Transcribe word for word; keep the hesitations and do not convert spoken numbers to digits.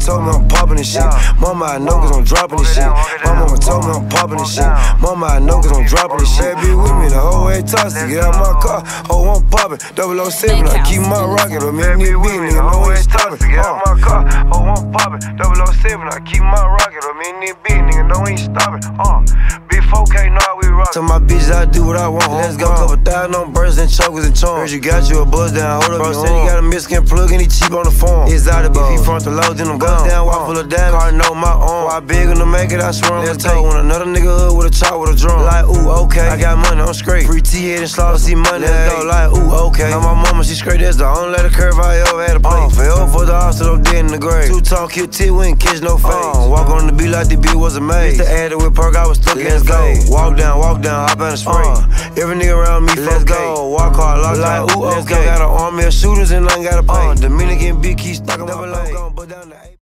told me I'm popping this shit. Mama, I know cause I'm dropping this shit. My mama told me I'm popping this shit. Mama, I know cause I'm dropping this shit. Be with me the whole way tossed to get out my car. Oh, I'm popping. double oh seven, I keep my rocket. With me, nigga, be nigga, no way stopping. Get out my car. Oh, I'm popping. double oh seven, I keep my rocket. With me, nigga, be nigga, no ain't stopping. Uh, big four K, know how we rock. Tell my bitch I do what I want. Let's go. Couple thousand on bursts and chokers and charms. Heard you got you a buzz down. Hold up, bro. Said he got a Mexican plug and he cheap on the phone. It's out of If he front the low, then I'm gone. Down, walk full of diamonds. Car know my own. I big on to make it, I swear I'm gonna take. When another nigga hood with a chop with a drum. Like, ooh, okay. I got money, I'm straight. Free T-head and slaughter, see money. Let's go. Like, ooh, okay. Now my mama, she straight. That's the only letter curve I ever had to play. Uh, fell for the hospital, dead in the grave. Too tall, kill T, we ain't catch no face. Uh, walk on the beat like the beat was a maze. Used to add it with perk, I was stuck in his go. Walk down, walk down, hop in the spray. Uh, every nigga around me, let's go. Walk hard, lock like, ooh, okay. Got an army of shooters and I ain't got a pay. Uh, Dominican big key, stuck in my leg.